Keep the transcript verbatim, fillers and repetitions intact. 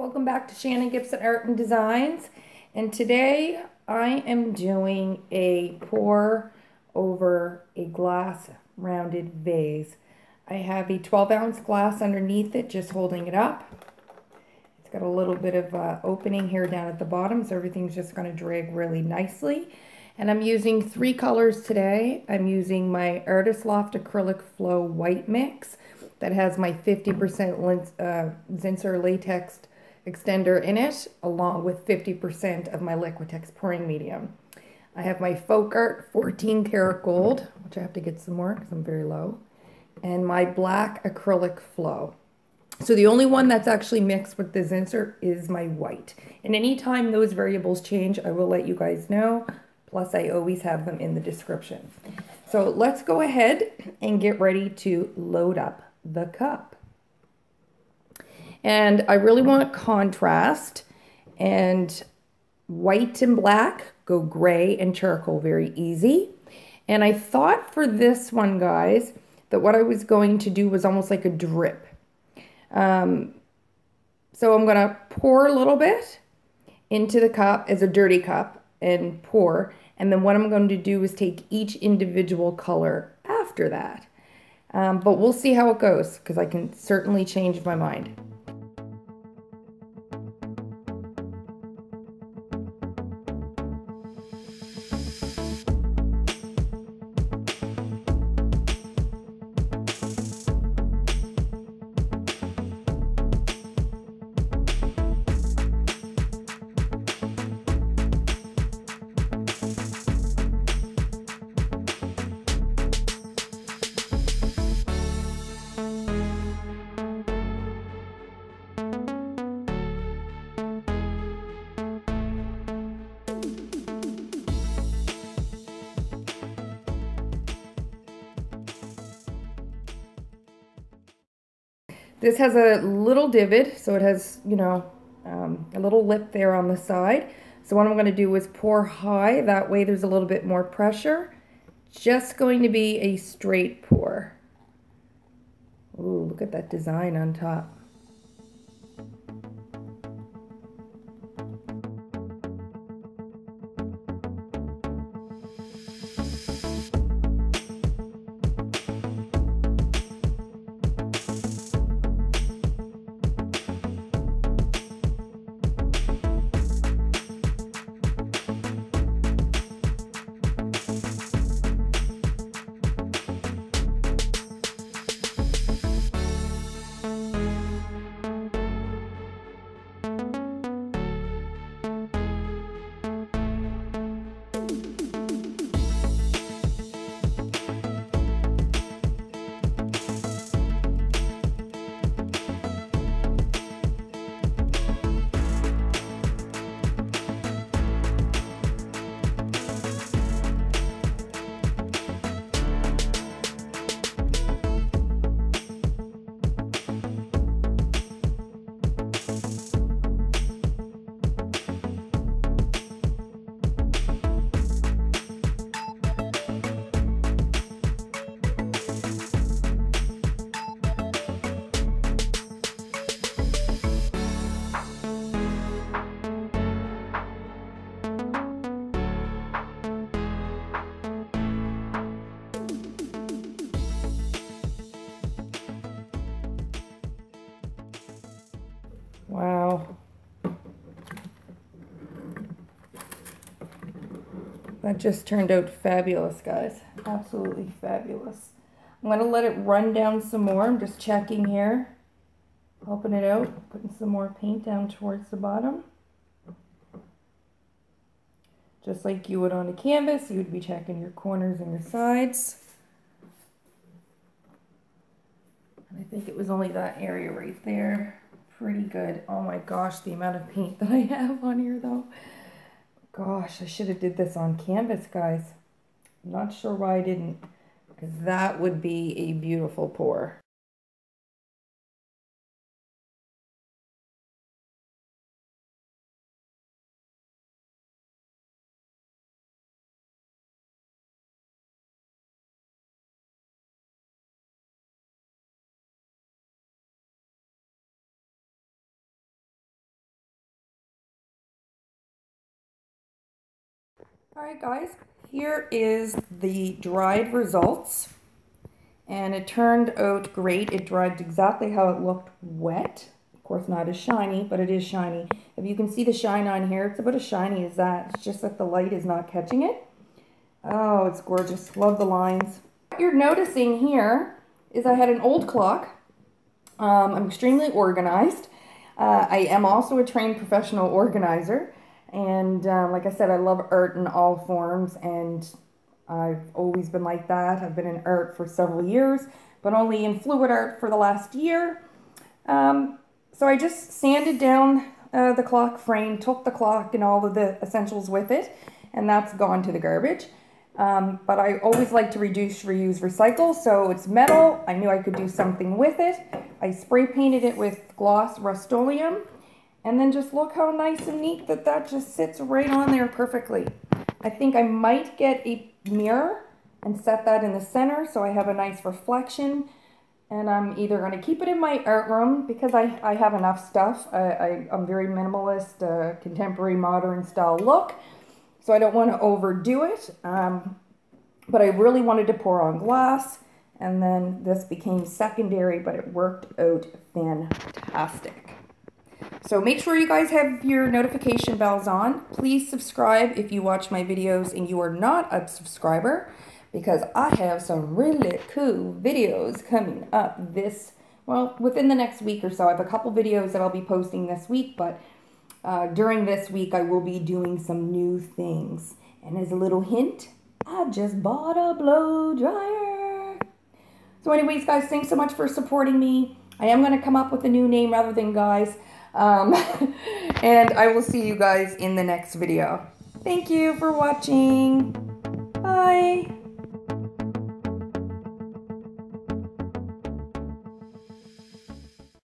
Welcome back to Shannon Gibson Art and Designs. And today I am doing a pour over a glass rounded vase. I have a twelve ounce glass underneath it, just holding it up. It's got a little bit of uh, opening here down at the bottom, so everything's just going to drag really nicely. And I'm using three colors today. I'm using my Artist Loft Acrylic Flow White Mix that has my fifty percent uh, Zinsser Latex Extender in it, along with fifty percent of my Liquitex Pouring Medium. I have my FolkArt fourteen karat gold, which I have to get some more because I'm very low, and my black acrylic flow. So the only one that's actually mixed with the Zinsser is my white. And anytime those variables change, I will let you guys know. Plus, I always have them in the description. So let's go ahead and get ready to load up the cup. And I really want contrast, and white and black go gray and charcoal very easy. And I thought for this one, guys, that what I was going to do was almost like a drip. Um, so I'm going to pour a little bit into the cup as a dirty cup and pour. And then what I'm going to do is take each individual color after that. Um, but we'll see how it goes, because I can certainly change my mind. This has a little divot, so it has, you know, um, a little lip there on the side. So what I'm going to do is pour high. That way there's a little bit more pressure. Just going to be a straight pour. Ooh, look at that design on top. Wow. That just turned out fabulous, guys. Absolutely fabulous. I'm going to let it run down some more. I'm just checking here. Helping it out. Putting some more paint down towards the bottom. Just like you would on a canvas, you would be checking your corners and your sides. And I think it was only that area right there. Pretty good. Oh my gosh, the amount of paint that I have on here though. Gosh, I should have did this on canvas, guys. I'm not sure why I didn't, because that would be a beautiful pour. Alright guys, here is the dried results, and it turned out great. It dried exactly how it looked wet. Of course not as shiny, but it is shiny. If you can see the shine on here, it's about as shiny as that. It's just that the light is not catching it. Oh, it's gorgeous. Love the lines. What you're noticing here is I had an old clock. Um, I'm extremely organized. Uh, I am also a trained professional organizer. And um, like I said, I love art in all forms, and I've always been like that. I've been in art for several years, but only in fluid art for the last year. Um, so I just sanded down uh, the clock frame, took the clock and all of the essentials with it, and that's gone to the garbage. Um, but I always like to reduce, reuse, recycle, so it's metal. I knew I could do something with it. I spray painted it with gloss Rust-Oleum. And then just look how nice and neat that that just sits right on there perfectly. I think I might get a mirror and set that in the center so I have a nice reflection. And I'm either going to keep it in my art room because I, I have enough stuff. I, I, I'm very minimalist, uh, contemporary, modern style look. So I don't want to overdo it. Um, but I really wanted to pour on glass. And then this became secondary, but it worked out fantastic. So make sure you guys have your notification bells on. Please subscribe if you watch my videos and you are not a subscriber, because I have some really cool videos coming up this, well, within the next week or so. I have a couple videos that I'll be posting this week, but uh, during this week I will be doing some new things. And as a little hint, I just bought a blow dryer. So anyways, guys, thanks so much for supporting me. I am going to come up with a new name rather than guys. Um, and I will see you guys in the next video. Thank you for watching. Bye.